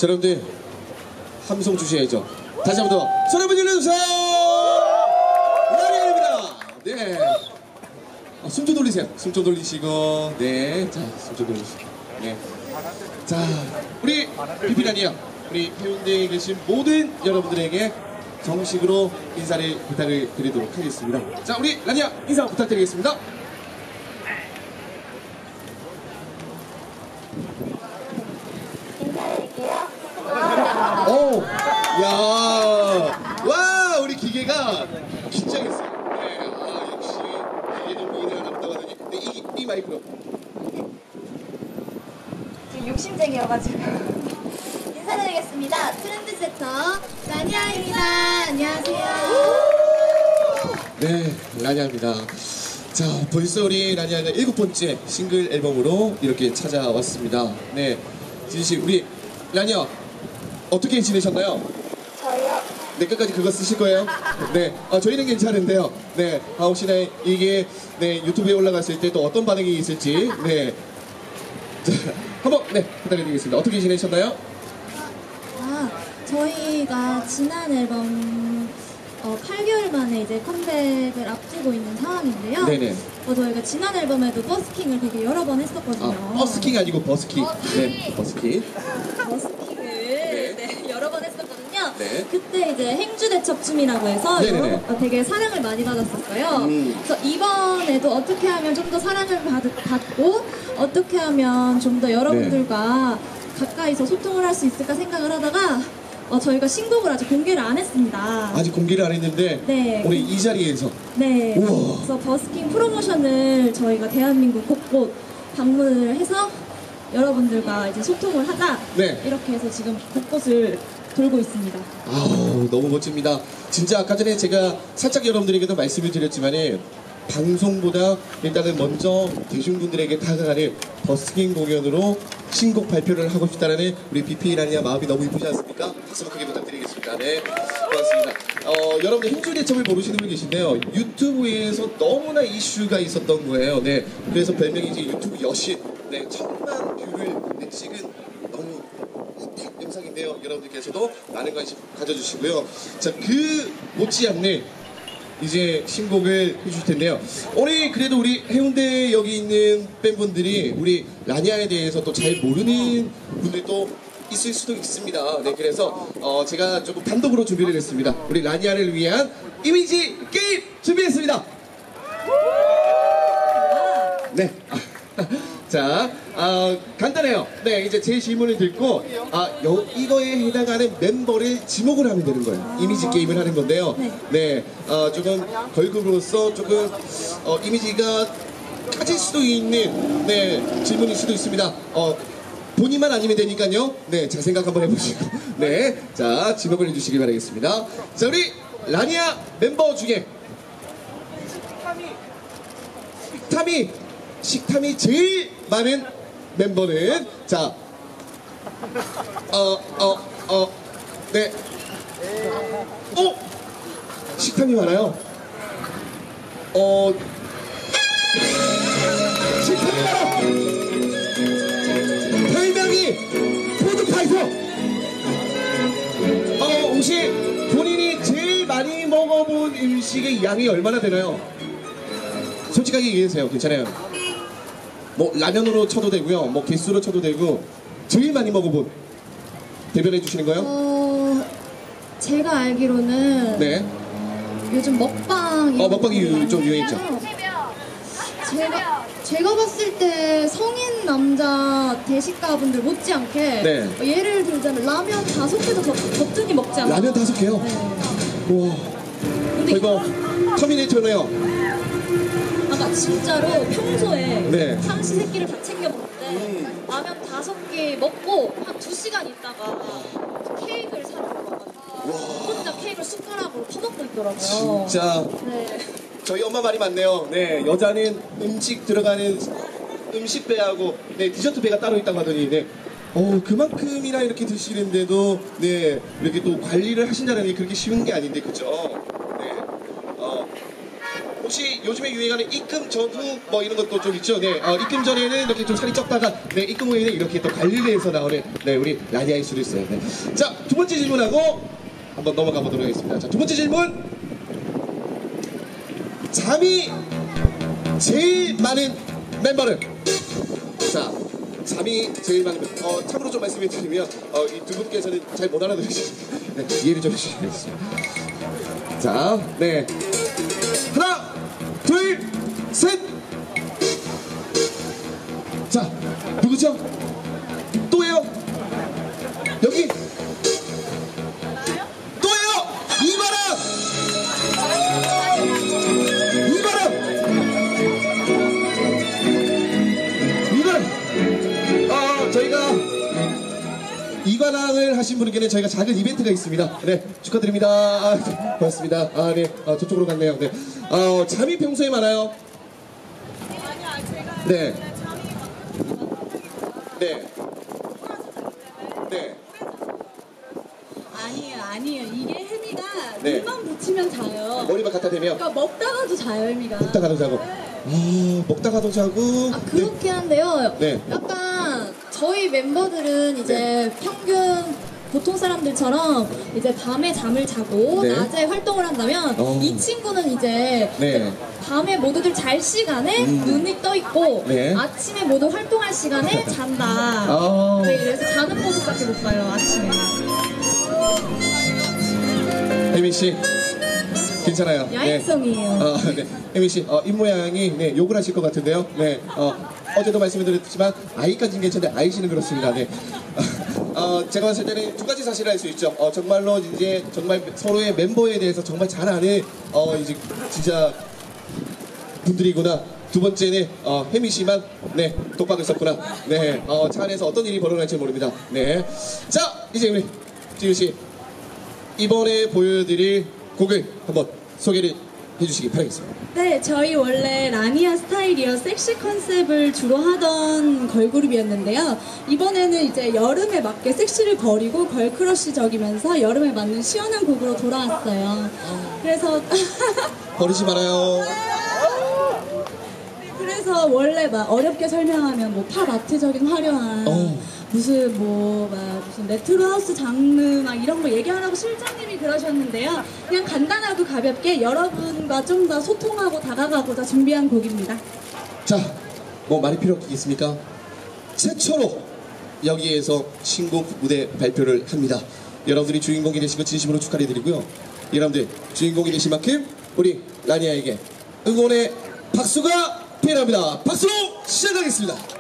여러분들 함성 주셔야죠. 다시 한 번 더 손 한번 들려주세요. 라니아입니다. 네. 숨 좀 돌리세요. 숨 좀 돌리시고, 네. 자, 숨 좀 돌리시고, 네. 자, 우리 비피라니아, 우리 해운대에 계신 모든 여러분들에게 정식으로 인사를 부탁을 드리도록 하겠습니다. 자, 우리 라니아 인사 부탁드리겠습니다. 오, 야, 와, 우리 기계가 긴장했어요. 네, 아, 역시 기계 좀 이해가 남다고 하더니, 네, 이 마이크로. 지금 욕심쟁이여가지고 인사드리겠습니다. 트렌드세터 라니아입니다. 안녕하세요. 네, 라니아입니다. 자, 벌써 우리 라니아가 7번째 싱글 앨범으로 이렇게 찾아왔습니다. 네, 진씨, 우리 라니아 어떻게 지내셨나요? 저요? 네, 끝까지 그거 쓰실 거예요? 네, 저희는 괜찮은데요. 네, 혹시나 이게 네, 유튜브에 올라갔을 때 또 어떤 반응이 있을지, 네. 자, 한번, 네, 부탁드리겠습니다. 어떻게 지내셨나요? 저희가 지난 앨범 8개월 만에 이제 컴백을 앞두고 있는 상황인데요. 네네. 저희가 지난 앨범에도 버스킹을 되게 여러 번 했었거든요. 버스킹 아니고 버스킹. 네, 버스킹. 버스킹을 네, 여러 번 했었거든요. 네. 그때 이제 행주대첩춤이라고 해서 네네네. 되게 사랑을 많이 받았었어요. 그래서 이번에도 어떻게 하면 좀 더 사랑을 받고 어떻게 하면 좀 더 여러분들과 가까이서 소통을 할 수 있을까 생각을 하다가 저희가 신곡을 아직 공개를 안 했습니다. 아직 공개를 안 했는데 네. 우리 이 자리에서 네. 우와. 그래서 버스킹 프로모션을 저희가 대한민국 곳곳 방문을 해서 여러분들과 이제 소통을 하자. 네. 이렇게 해서 지금 곳곳을 돌고 있습니다. 아우, 너무 멋집니다. 진짜 아까 전에 제가 살짝 여러분들에게도 말씀을 드렸지만은 방송보다 일단은 먼저 대중분들에게 다가가는 버스킹 공연으로 신곡 발표를 하고 싶다는 우리 비피라니아 마음이 너무 이쁘지 않습니까? 박수 크게 부탁드리겠습니다. 네, 고맙습니다. 여러분들 행주대첩을 모르시는 분 계신데요. 유튜브에서 너무나 이슈가 있었던 거예요. 네, 그래서 별명이 이제 유튜브 여신. 네, 1000만 뷰를 찍은 너무 핫한 영상인데요. 여러분들께서도 많은 관심 가져주시고요. 자, 그 못지않는 이제 신곡을 해주실 텐데요. 오늘 그래도 우리 해운대에 여기 있는 팬분들이 우리 라니아에 대해서 또 잘 모르는 분들도 있을 수도 있습니다. 네, 그래서 제가 조금 단독으로 준비를 했습니다. 우리 라니아를 위한 이미지 게임 준비했습니다. 네. 자, 간단해요. 네, 이제 제 질문을 듣고 이거에 해당하는 멤버를 지목을 하면 되는 거예요. 이미지 게임을 하는 건데요. 네, 조금 걸그룹으로서 조금 이미지가 까질 수도 있는 네 질문일 수도 있습니다. 본인만 아니면 되니까요. 네, 잘 생각 한번 해보시고 네, 자 지목을 해주시기 바라겠습니다. 자, 우리 라니아 멤버 중에 식탐이 제일 많은 멤버는 자, 네, 식탐이 많아요. 식탐이 많아. 별명이 푸드파이터. 혹시 본인이 제일 많이 먹어본 음식의 양이 얼마나 되나요? 솔직하게 얘기해주세요. 괜찮아요. 뭐 라면으로 쳐도 되고요. 뭐 개수로 쳐도 되고 제일 많이 먹어본 대변해 주시는 거예요? 제가 알기로는 네. 요즘 먹방이 먹방이 좀 유행했죠. 제가 봤을 때 성인 남자 대식가분들 못지않게 네. 예를 들자면 라면 5개도 거뜬히 먹지 않아요? 라면 5개요? 네. 우와. 근데 이거 터미네이터네요. 아까 진짜로 평소에 네. 삼시세끼를 다 챙겨 먹는데 라면 5개 먹고 한 2시간 있다가 케이크를 사러 가가지고 혼자 케이크를 숟가락으로 퍼먹고 있더라고요. 진짜 네. 저희 엄마 말이 맞네요. 네, 여자는 음식 들어가는 음식 배하고 네, 디저트 배가 따로 있다고 하더니 네. 그만큼이나 이렇게 드시는데도 네, 이렇게 또 관리를 하신다는 게 그렇게 쉬운 게 아닌데 그죠? 네. 혹시 요즘에 유행하는 입금 전후 뭐 이런 것도 좀 있죠? 네, 입금 전에는 이렇게 좀 살이 쪘다가, 네, 입금 후에는 이렇게 또 관리를 해서 나오는, 네, 우리 라니아일 수도 있어요. 네. 자, 두 번째 질문하고 한번 넘어가 보도록 하겠습니다. 자, 두 번째 질문. 잠이 제일 많은 멤버는? 자, 잠이 제일 많은 멤버. 참고로 좀 말씀을 드리면, 이 두 분께서는 잘 못 알아들으시니까, 네, 이해를 좀 해주시겠습니다. 자, 네. 하나, 둘, 셋. 자, 누구죠? 또예요? 여기? 또예요! 이바람! 이바람! 이바람! 저희가 이관왕을 하신 분에게는 저희가 작은 이벤트가 있습니다. 네, 축하드립니다. 고맙습니다. 네, 저쪽으로 갔네요. 네, 잠이 평소에 많아요? 네. 네. 네. 아니에요. 이게 혜미가 네. 눈만 붙이면 자요. 머리만 갖다 대면 그러니까 먹다가도 자요, 혜미가. 먹다가도 자고. 먹다가도 자고. 그렇긴 한데요. 네. 약간 저희 멤버들은 이제 평균 보통 사람들처럼 이제 밤에 잠을 자고 네. 낮에 활동을 한다면 이 친구는 이제 네. 밤에 모두들 잘 시간에 눈이 떠 있고 네. 아침에 모두 활동할 시간에 잔다. 네, 그래서 자는 모습밖에 못 봐요, 아침에. 혜민 씨 괜찮아요. 야행성이에요. 네. 네. 혜민 씨 입 모양이 네, 욕을 하실 것 같은데요. 네. 어제도 말씀드렸지만 아이까지는 괜찮은데 아이씨는 그렇습니다. 네. 제가 봤을 때는 두 가지 사실을 알 수 있죠. 정말로 이제 정말 서로의 멤버에 대해서 정말 잘 아는 이제 진짜 분들이구나. 두 번째는 혜미 씨만 네 독박을 썼구나. 네. 차 안에서 어떤 일이 벌어날지 모릅니다. 네. 자, 이제 우리 지우 씨 이번에 보여드릴 곡을 한번 소개를 해주시기 바라겠습니다. 네, 저희 원래 라니아 스타일이어 섹시 컨셉을 주로 하던 걸그룹이었는데요. 이번에는 이제 여름에 맞게 섹시를 버리고 걸크러쉬적이면서 여름에 맞는 시원한 곡으로 돌아왔어요. 그래서 버리지 말아요. 그래서 원래 막 어렵게 설명하면 뭐 팝 아트적인 화려한 무슨 무슨 레트로 하우스 장르 막 이런 거 얘기하라고 실장님이 그러셨는데요. 그냥 간단하고 가볍게 여러분과 좀 더 소통하고 다가가고자 준비한 곡입니다. 자, 뭐 말이 필요 없겠습니까? 최초로 여기에서 신곡 무대 발표를 합니다. 여러분들이 주인공이 되신 거 진심으로 축하드리고요. 여러분들 주인공이 되신 만큼 우리 라니아에게 응원의 박수가 필요합니다. 박수로 시작하겠습니다.